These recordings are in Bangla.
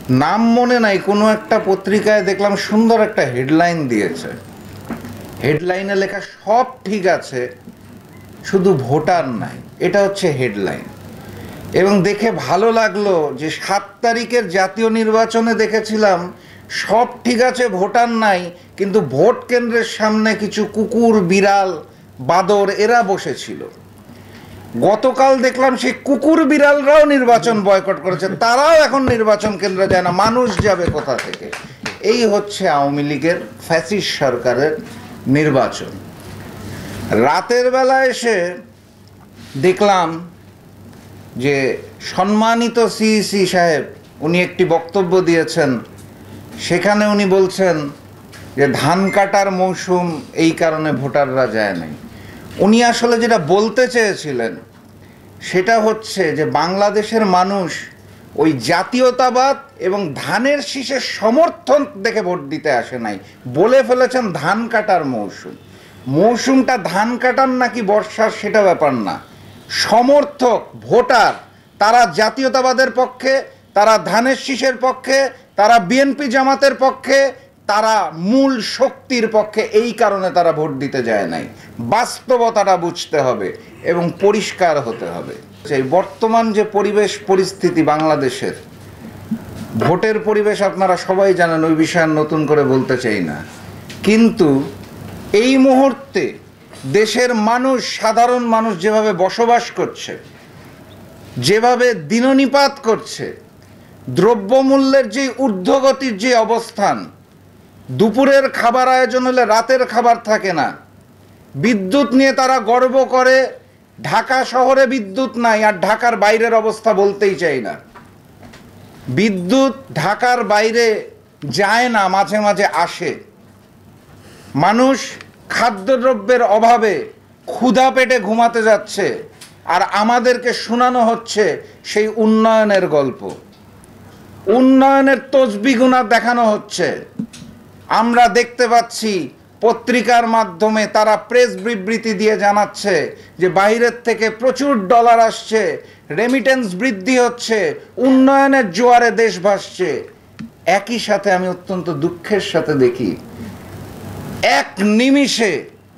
নাম মনে নাই, কোনো একটা পত্রিকায় দেখলাম সুন্দর একটা হেডলাইন দিয়েছে। হেডলাইনে লেখা সব ঠিক আছে, শুধু ভোটার নাই। এটা হচ্ছে হেডলাইন। এবং দেখে ভালো লাগলো যে 7 তারিখের জাতীয় নির্বাচনে দেখেছিলাম সব ঠিক আছে, ভোটার নাই, কিন্তু ভোট কেন্দ্রের সামনে কিছু কুকুর, বিড়াল, বাদর এরা বসেছিল। গতকাল দেখলাম সেই কুকুর বিড়ালরাও নির্বাচন বয়কট করেছে, তারাও এখন নির্বাচন কেন্দ্রে যায় না। মানুষ যাবে কোথা থেকে? এই হচ্ছে আওয়ামী লীগের ফ্যাসিস্ট সরকারের নির্বাচন। রাতের বেলা এসে দেখলাম যে সম্মানিত সিইসি সাহেব উনি একটি বক্তব্য দিয়েছেন। সেখানে উনি বলছেন যে ধান কাটার মৌসুম, এই কারণে ভোটাররা যায় নাই। উনি আসলে যেটা বলতে চেয়েছিলেন সেটা হচ্ছে যে বাংলাদেশের মানুষ ওই জাতীয়তাবাদ এবং ধানের শীষের সমর্থন দেখে ভোট দিতে আসে নাই। বলে ফেলেছেন ধান কাটার মৌসুম। মৌসুমটা ধান কাটার নাকি বর্ষার সেটা ব্যাপার না। সমর্থক ভোটার তারা জাতীয়তাবাদের পক্ষে, তারা ধানের শীষের পক্ষে, তারা বিএনপি জামাতের পক্ষে, তারা মূল শক্তির পক্ষে। এই কারণে তারা ভোট দিতে যায় নাই। বাস্তবতাটা বুঝতে হবে এবং পরিষ্কার হতে হবে। সেই বর্তমান যে পরিবেশ পরিস্থিতি বাংলাদেশের, ভোটের পরিবেশ আপনারা সবাই জানেন, ওই বিষয়ে নতুন করে বলতে চাই না। কিন্তু এই মুহূর্তে দেশের মানুষ, সাধারণ মানুষ যেভাবে বসবাস করছে, যেভাবে দিননিপাত করছে, দ্রব্যমূল্যের যে ঊর্ধ্বগতির যে অবস্থান, দুপুরের খাবার আয়োজন হলে রাতের খাবার থাকে না, বিদ্যুৎ নিয়ে তারা গর্ব করে। ঢাকা শহরে বিদ্যুৎ নাই, আর ঢাকার বাইরের অবস্থা বলতেই চাই না। বিদ্যুৎ ঢাকার বাইরে যায় না, মাঝে মাঝে আসে। মানুষ খাদ্যদ্রব্যের অভাবে ক্ষুধা পেটে ঘুমাতে যাচ্ছে, আর আমাদেরকে শোনানো হচ্ছে সেই উন্নয়নের গল্প, উন্নয়নের তসবিগুনা দেখানো হচ্ছে। আমরা দেখতে পাচ্ছি পত্রিকার মাধ্যমে তারা প্রেস বিবৃতি দিয়ে জানাচ্ছে যে বাইরের থেকে প্রচুর ডলার আসছে, রেমিটেন্স বৃদ্ধি হচ্ছে, উন্নয়নের জোয়ারে দেশ ভাসছে। একই সাথে আমি অত্যন্ত দুঃখের সাথে দেখি এক নিমিষে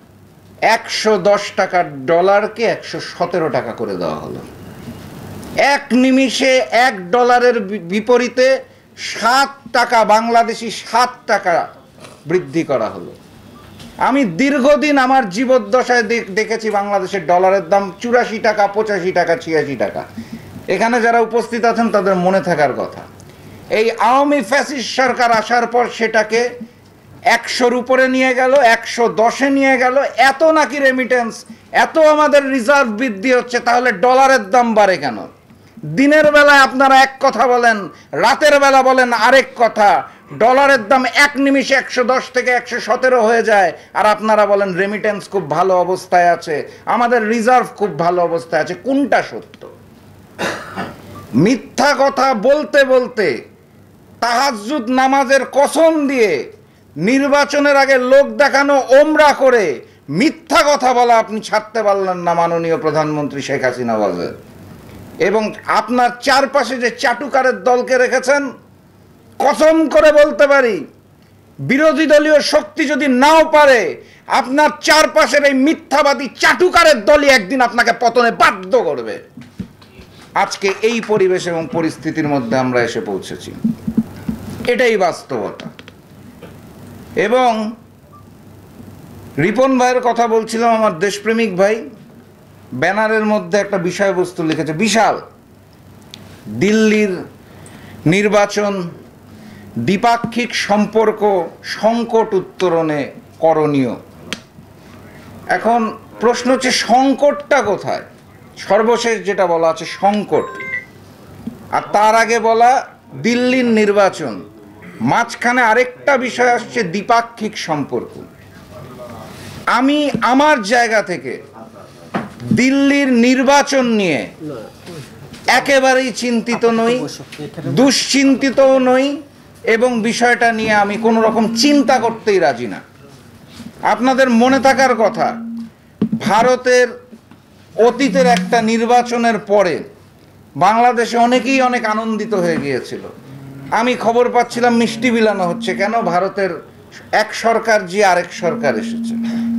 110 টাকার ডলারকে 117 টাকা করে দেওয়া হলো। এক নিমিষে $1 বিপরীতে 7 টাকা, বাংলাদেশি 7 টাকা বৃদ্ধি করা হলো। আমি দীর্ঘদিন আমার জীবদ্দশায় দেখেছি বাংলাদেশের ডলারের দাম 84 টাকা, 85 টাকা, 86 টাকা। এখানে যারা উপস্থিত আছেন তাদের মনে থাকার কথা, এই আওয়ামী ফ্যাসিস্ট সরকার আসার পর সেটাকে 100-র উপরে নিয়ে গেল, 110-এ নিয়ে গেল। এত নাকি রেমিটেন্স, এত আমাদের রিজার্ভ বৃদ্ধি হচ্ছে, তাহলে ডলারের দাম বাড়ে কেন? দিনের বেলায় আপনারা এক কথা বলেন, রাতের বেলা বলেন আরেক কথা। ডলারের দাম এক নিমিষে 110 থেকে 117 হয়ে যায়, আর আপনারা বলেন রেমিটেন্স খুব ভালো অবস্থায় আছে, আমাদের রিজার্ভ খুব ভালো অবস্থায় আছে। কোনটা সত্য? মিথ্যা কথা বলতে বলতে, তাহাজ্জুদ নামাজের কসম দিয়ে, নির্বাচনের আগে লোক দেখানো ওমরা করে মিথ্যা কথা বলা আপনি ছাড়তে পারলেন না মাননীয় প্রধানমন্ত্রী শেখ হাসিনা ওয়াজেদ। এবং আপনার চারপাশে যে চাটুকারের দলকে রেখেছেন, কসম করে বলতে পারি বিরোধী দলীয় শক্তি যদি নাও পারে, আপনার চারপাশের এই মিথ্যাবাদী চাটুকারের দলই একদিন আপনাকে পতনে বাধ্য করবে। আজকে এই পরিবেশ এবং পরিস্থিতির মধ্যে আমরা এসে পৌঁছেছি, এটাই বাস্তবতা। এবং রিপন ভাইয়ের কথা বলছিলাম, আমার দেশপ্রেমিক ভাই ব্যানারের মধ্যে একটা বিষয়বস্তু লিখেছে বিশাল, দিল্লির নির্বাচন, দ্বিপাক্ষিক সম্পর্ক সংকট উত্তরণে করণীয়। এখন প্রশ্ন হচ্ছে সংকটটা কোথায়? সর্বশেষ যেটা বলা আছে সংকট, আর তার আগে বলা দিল্লির নির্বাচন, মাঝখানে আরেকটা বিষয় আসছে দ্বিপাক্ষিক সম্পর্ক। আমি আমার জায়গা থেকে দিল্লির নির্বাচন নিয়ে একেবারেই চিন্তিত নই, দুশ্চিন্তিতও নই, এবং বিষয়টা নিয়ে আমি কোনো রকম চিন্তা করতেই রাজি না। আপনাদের মনে থাকার কথা, ভারতের অতীতের একটা নির্বাচনের পরে বাংলাদেশে অনেকেই অনেক আনন্দিত হয়ে গিয়েছিল। আমি খবর পাচ্ছিলাম মিষ্টি বিলানো হচ্ছে, কেন? ভারতের এক সরকার যে আরেক সরকার এসেছে।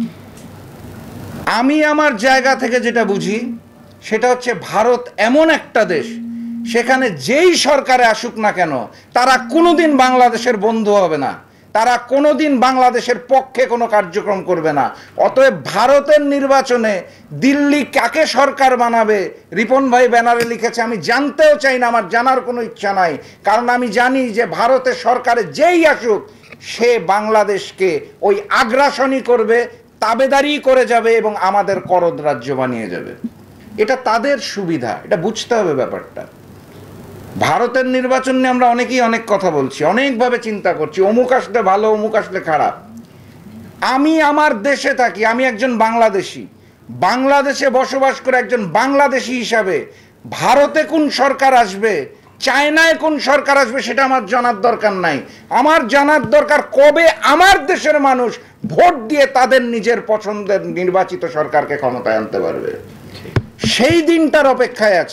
আমি আমার জায়গা থেকে যেটা বুঝি সেটা হচ্ছে ভারত এমন একটা দেশ, সেখানে যেই সরকারে আসুক না কেন তারা কোনোদিন বাংলাদেশের বন্ধু হবে না, তারা কোনোদিন বাংলাদেশের পক্ষে কোনো কার্যক্রম করবে না। অতএব ভারতের নির্বাচনে দিল্লি কাকে সরকার বানাবে রিপন ভাই ব্যানারে লিখেছে, আমি জানতেও চাই না, আমার জানার কোনো ইচ্ছা নাই। কারণ আমি জানি যে ভারতের সরকারে যেই আসুক সে বাংলাদেশকে ওই আগ্রাসনই করবে, তাবেদারি করে যাবে এবং আমাদের করদ রাজ্য বানিয়ে যাবে। এটা তাদের সুবিধা, এটা বুঝতে হবে ব্যাপারটা। ভারতের নির্বাচন নিয়ে আমরা অনেকেই অনেক কথা বলছি, অনেকভাবে চিন্তা করছি, অমুক আসলে ভালো, অমুক আসলে খারাপ। আমি আমার দেশে থাকি, আমি একজন বাংলাদেশি, বাংলাদেশে বসবাস করে একজন বাংলাদেশি হিসাবে ভারতে কোন সরকার আসবে, চায়নায় কোন সরকার আসবে সেটা আমার জানার দরকার নাই। আমার জানার দরকার কবে আমার দেশের মানুষ ভোট দিয়ে তাদের নিজের পছন্দের নির্বাচিত সরকারকে ক্ষমতায় আনতে পারবে। সেই দিনটার অপেক্ষায় আছি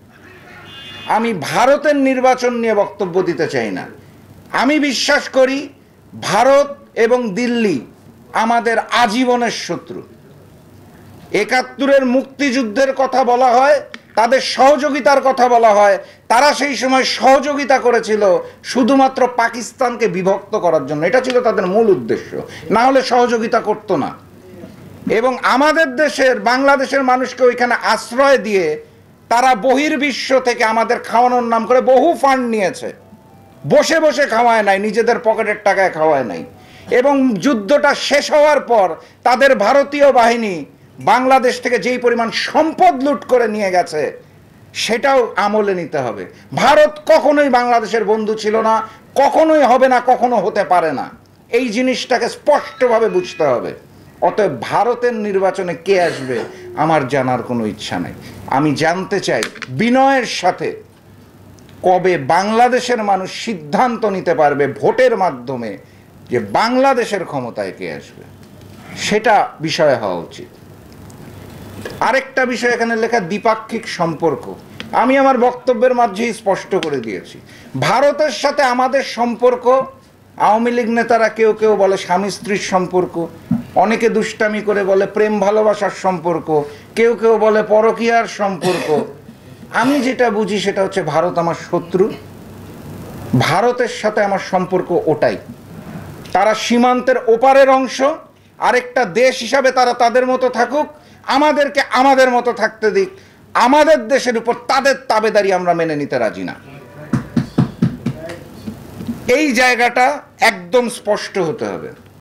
আমি ভারতের নির্বাচন নিয়ে বক্তব্য দিতে চাই না। আমি বিশ্বাস করি ভারত এবং দিল্লি আমাদের আজীবনের শত্রু। ৭১-এর মুক্তিযুদ্ধের কথা বলা হয়, তাদের সহযোগিতার কথা বলা হয়, তারা সেই সময় সহযোগিতা করেছিল শুধুমাত্র পাকিস্তানকে বিভক্ত করার জন্য, এটা ছিল তাদের মূল উদ্দেশ্য, না হলে সহযোগিতা করতো না। এবং আমাদের দেশের বাংলাদেশের মানুষকে ওইখানে আশ্রয় দিয়ে তারা বহির্বিশ্ব থেকে আমাদের খাওয়ানোর নাম করে বহু ফান্ড নিয়েছে, বসে বসে খাওয়ায় নাই, নিজেদের পকেটের টাকায় খাওয়ায় নাই। এবং যুদ্ধটা শেষ হওয়ার পর তাদের ভারতীয় বাহিনী বাংলাদেশ থেকে যেই পরিমাণ সম্পদ লুট করে নিয়ে গেছে সেটাও আমলে নিতে হবে। ভারত কখনোই বাংলাদেশের বন্ধু ছিল না, কখনোই হবে না, কখনো হতে পারে না। এই জিনিসটাকে স্পষ্টভাবে বুঝতে হবে। অতএব ভারতের নির্বাচনে কে আসবে আমার জানার কোনো ইচ্ছা নেই। আমি জানতে চাই বিনয়ের সাথে কবে বাংলাদেশের মানুষ সিদ্ধান্ত নিতে পারবে ভোটের মাধ্যমে যে বাংলাদেশের ক্ষমতায় কে আসবে, সেটা বিষয় হওয়া উচিত। আরেকটা বিষয় এখানে লেখা দ্বিপাক্ষিক সম্পর্ক। আমি আমার বক্তব্যের মাঝেই স্পষ্ট করে দিয়েছি, ভারতের সাথে আমাদের সম্পর্ক, আওয়ামী লীগ নেতারা কেউ কেউ বলে স্বামী স্ত্রীর সম্পর্ক, অনেকে দুষ্টামি করে বলে প্রেম ভালোবাসার সম্পর্ক, কেউ কেউ বলে পরকীয়ার সম্পর্ক। আমি যেটা বুঝি সেটা হচ্ছে ভারত আমার শত্রু, ভারতের সাথে আমার সম্পর্ক ওটাই। তারা সীমান্তের ওপারের অংশ, আরেকটা দেশ হিসাবে তারা তাদের মতো থাকুক, আমাদেরকে আমাদের মতো থাকতে দিক, আমাদের দেশের উপর তাদের তাবেদারি আমরা মেনে নিতে রাজি না। এই জায়গাটা একদম স্পষ্ট হতে হবে।